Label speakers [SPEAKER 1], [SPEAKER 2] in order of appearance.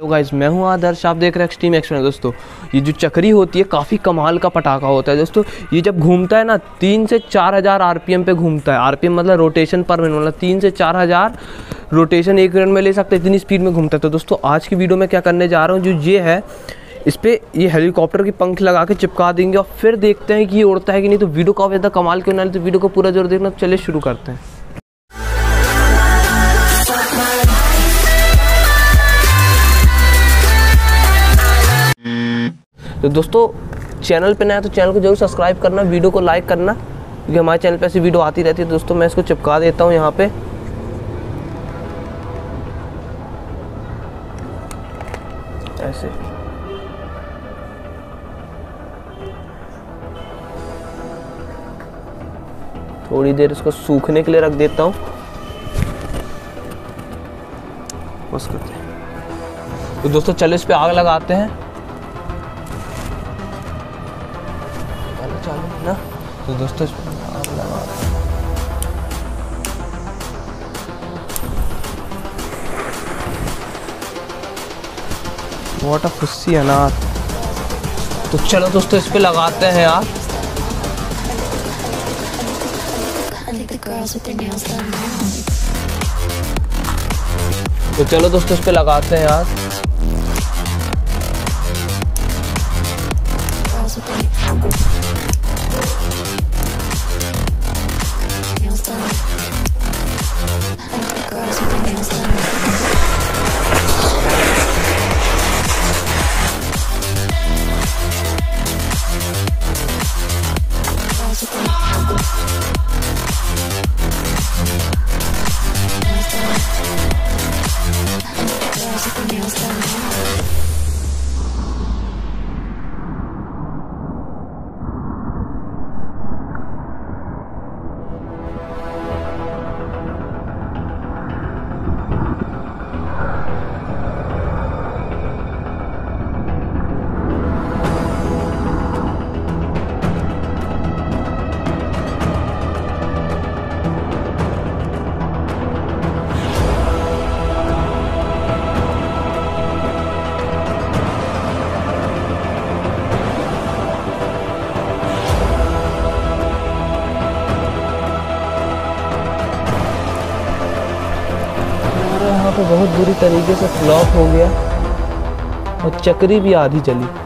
[SPEAKER 1] तो गाइस मैं हूं आदर्श, आप देख रहे हैं एक्सट्रीम एक्शन। दोस्तों ये जो चक्री होती है काफ़ी कमाल का पटाखा होता है दोस्तों। ये जब घूमता है ना 3 से 4 हज़ार आरपीएम पे घूमता है। आरपीएम मतलब रोटेशन पर मिनट, मतलब 3 से 4 हज़ार रोटेशन एक मिनट में ले सकते हैं, इतनी स्पीड में घूमता है। तो दोस्तों आज की वीडियो में क्या करने जा रहा हूँ, जो ये है इस पर ये हेलीकॉप्टर की पंख लगा के चिपका देंगे और फिर देखते हैं कि ये उड़ता है कि नहीं। तो वीडियो काफ़ी ज़्यादा कमाल क्यों ना, तो वीडियो को पूरा जोर देखना। चलिए शुरू करते हैं। तो दोस्तों चैनल पे नया है तो चैनल को जरूर सब्सक्राइब करना, वीडियो को लाइक करना, क्योंकि हमारे चैनल पे ऐसी वीडियो आती रहती है। दोस्तों मैं इसको चिपका देता हूँ यहाँ पे। ऐसे थोड़ी देर इसको सूखने के लिए रख देता हूँ। बस करते हैं। तो दोस्तों चलो इस पे आग लगाते हैं। चालू ना, तो दोस्तों इस पे आग लगा रहे हैं। व्हाट अ खुशी है ना। तो चलो दोस्तों इस पे लगाते हैं यार। तो चलो दोस्तों इस पे लगाते हैं यार। यहाँ पे बहुत बुरी तरीके से फ्लॉप हो गया और चक्री भी आधी जली।